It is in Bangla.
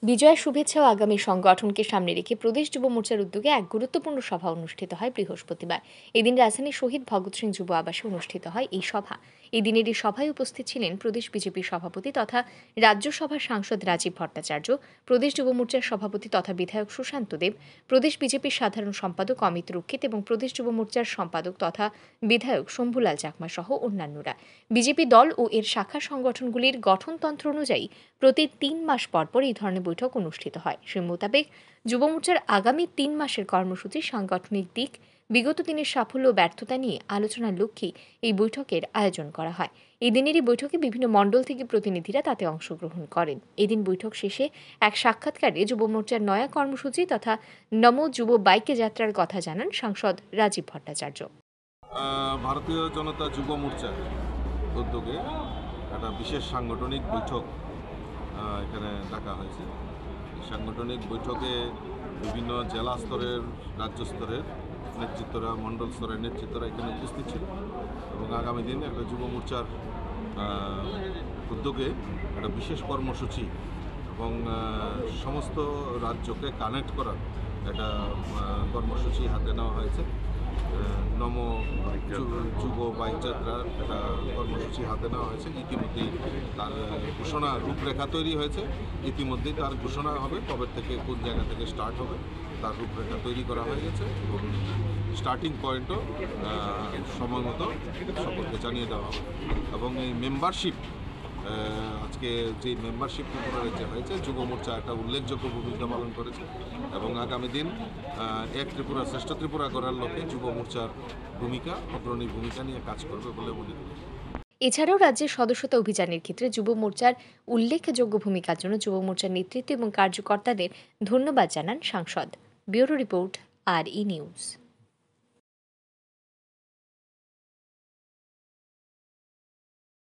বিজয়া শুভেচ্ছা ও আগামী সংগঠনকে সামনে রেখে প্রদেশ যুব মোর্চার উদ্যোগে এক গুরুত্বপূর্ণ সভা অনুষ্ঠিত হয় বৃহস্পতিবার। এদিন রাজধানীর শহীদ ভগৎ সিং যুব আবাসে অনুষ্ঠিত হয় এই সভা। এদিনের এই সভায় উপস্থিত ছিলেন প্রদেশ বিজেপির সভাপতি তথা রাজ্যসভার সাংসদ রাজীব ভট্টাচার্য, প্রদেশ যুব মোর্চার সভাপতি তথা বিধায়ক সুশান্ত দেব, প্রদেশ বিজেপির সাধারণ সম্পাদক অমিত রক্ষিত এবং প্রদেশ যুব মোর্চার সম্পাদক তথা বিধায়ক শম্ভুলাল চাকমা সহ অন্যান্যরা। বিজেপি দল ও এর শাখা সংগঠনগুলির গঠনতন্ত্র অনুযায়ী প্রতি ৩ মাস পর এই ধরনের বৈঠক অনুষ্ঠিত হয়। সে মোতাবেক যুব মোর্চার আগামী ৩ মাসের কর্মসূচি, সাংগঠনিক দিক, বিগত দিনের সাফল্য ও ব্যর্থতা নিয়ে আলোচনার লক্ষ্যে এই বৈঠকের আয়োজন করা হয়। এই দিনেরই বৈঠকে বিভিন্ন মণ্ডল থেকে প্রতিনিধিরা তাতে অংশগ্রহণ করেন। এদিন বৈঠক শেষে এক সাক্ষাৎকারে যুব মোর্চার নয়া কর্মসূচি তথা নমো যুব বাইকে যাত্রার কথা জানান সাংসদ রাজীব ভট্টাচার্য। ভারতীয় জনতা যুব মোর্চার উদ্যোগে একটা বিশেষ সাংগঠনিক বৈঠক এখানে ডাকা হয়েছে। সাংগঠনিক বৈঠকে বিভিন্ন জেলা স্তরের, রাজ্য স্তরের নেতৃত্বরা, মণ্ডল স্তরের নেতৃত্বরা এখানে উপস্থিত ছিল এবং আগামী দিন একটা যুব মোর্চার উদ্যোগে একটা বিশেষ কর্মসূচি এবং সমস্ত রাজ্যকে কানেক্ট করার একটা কর্মসূচি হাতে নেওয়া হয়েছে। নমো যুব বাইক যাত্রার একটা কর্মসূচি হাতে নেওয়া হয়েছে। ইতিমধ্যেই তার ঘোষণা, রূপরেখা তৈরি হয়েছে। ইতিমধ্যেই তার ঘোষণা হবে, কবে থেকে কোন জায়গা থেকে স্টার্ট হবে তার রূপরেখা তৈরি করা হয়ে গেছে এবং স্টার্টিং পয়েন্টও সময় মতো সকলকে জানিয়ে দেওয়া হবে। এবং এই মেম্বারশিপ, আজকে যে মেম্বারশিপ ত্রিপুরার যে হয়েছে, যুব মোর্চা একটা উল্লেখযোগ্য ভূমিকা পালন করেছে এবং আগামী দিন এক ত্রিপুরা শ্রেষ্ঠ ত্রিপুরা করার লক্ষ্যে যুব মোর্চার ভূমিকা, অগ্রণী ভূমিকা নিয়ে কাজ করবে বলে মনে করি। এছাড়াও রাজ্যের সদস্যতা অভিযানের ক্ষেত্রে যুব মোর্চার উল্লেখযোগ্য ভূমিকার জন্য যুব মোর্চার নেতৃত্ব এবং কার্যকর্তাদের ধন্যবাদ জানান সাংসদ। Bureau report, RE news.